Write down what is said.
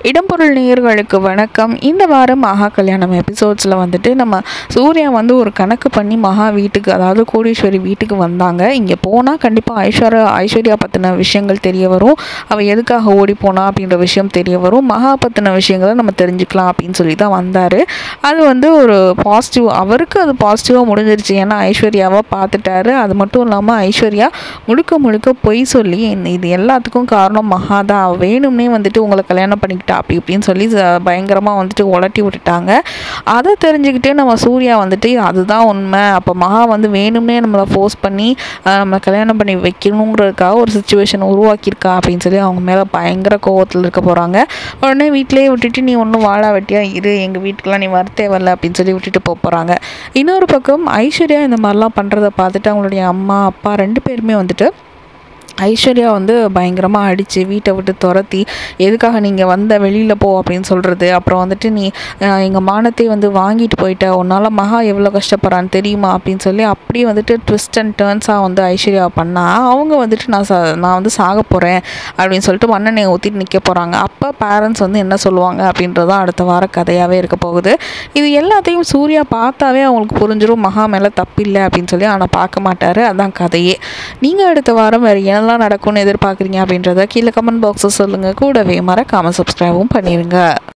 இடம்பொருள் நேயர்களுக்கு வணக்கம். இந்த வாரம் ஆஹா கல்யாணம் எபிசோட்ஸில் வந்துட்டு நம்ம சூர்யா வந்து ஒரு கணக்கு பண்ணி மகா வீட்டுக்கு, அதாவது கோடீஸ்வரி வீட்டுக்கு வந்தாங்க. இங்கே போனால் கண்டிப்பாக ஐஸ்வர்யா பற்றின விஷயங்கள் தெரிய வரும், அவள் எதுக்காக ஓடி போனா அப்படின்ற விஷயம் தெரிய வரும், மகா பற்றின விஷயங்களை நம்ம தெரிஞ்சுக்கலாம் அப்படின்னு சொல்லி தான் வந்தார். அது வந்து ஒரு பாசிட்டிவ், அவருக்கு அது பாசிட்டிவாக முடிஞ்சிருச்சு. ஏன்னா ஐஸ்வர்யாவை பார்த்துட்டாரு. அது மட்டும் இல்லாமல் ஐஸ்வர்யா முழுக்க பொய் சொல்லி இது எல்லாத்துக்கும் காரணம் மகா தான், வேணும்னே வந்துட்டு உங்களை கல்யாணம் பண்ணிக்கிட்டா அப்படி இப்படின்னு சொல்லி பயங்கரமாக வந்துட்டு உலட்டி விட்டுட்டாங்க. அதை தெரிஞ்சுக்கிட்டே நம்ம சூர்யா வந்துட்டு அதுதான் உண்மை, அப்போ மகா வந்து வேணும்னே நம்மளை ஃபோர்ஸ் பண்ணி நம்மளை கல்யாணம் பண்ணி வைக்கணுங்கிறதுக்காக ஒரு சுச்சுவேஷன் உருவாக்கியிருக்கா அப்படின்னு சொல்லி அவங்க மேலே பயங்கர கோவத்தில் இருக்க போகிறாங்க. உடனே வீட்டிலேயே விட்டுட்டு நீ ஒன்றும் வாழா வெட்டியா இரு, எங்கள் வீட்டுக்கெலாம் நீ வரத்தேவல்ல அப்படின்னு சொல்லி விட்டுட்டு போகிறாங்க. இன்னொரு பக்கம் ஐஸ்வர்யா இந்த மாதிரிலாம் பண்ணுறதை பார்த்துட்டு அவங்களுடைய அம்மா அப்பா 2 பேருமே வந்துட்டு ஐஸ்வர்யா வந்து பயங்கரமாக அடித்து வீட்டை விட்டு துரத்தி, எதுக்காக நீங்கள் வந்த வெளியில் போ அப்படின்னு சொல்கிறது, அப்புறம் வந்துட்டு நீ எங்கள் மானத்தை வந்து வாங்கிட்டு போயிட்ட, உன்னால் மகா எவ்வளோ கஷ்டப்படுறான்னு தெரியுமா அப்படின்னு சொல்லி அப்படியே வந்துட்டு ட்விஸ்ட் அண்ட் டேர்ன்ஸாக வந்து ஐஸ்வர்யா பண்ணால் அவங்க வந்துட்டு நான் வந்து சாக போகிறேன் அப்படின்னு சொல்லிட்டு மண்ணெண்ணெயை ஊற்றிட்டு நிற்க போகிறாங்க. அப்போ பேரண்ட்ஸ் வந்து என்ன சொல்லுவாங்க அப்படின்றதான் அடுத்த வார கதையாகவே இருக்க போகுது. இது எல்லாத்தையும் சூர்யா பார்த்தாவே அவங்களுக்கு புரிஞ்சிடும் மகா மேலே தப்பில்லை அப்படின்னு சொல்லி, ஆனால் பார்க்க மாட்டார். அதான் கதையே. நீங்கள் அடுத்த வாரம் வேறு என்னெல்லாம் நடக்கும்னு எதிர்பார்க்குறீங்க அப்படின்றத கீழே கமெண்ட் பாக்ஸில் சொல்லுங்கள். கூடவே மறக்காமல் சப்ஸ்கிரைபும் பண்ணிடுங்க.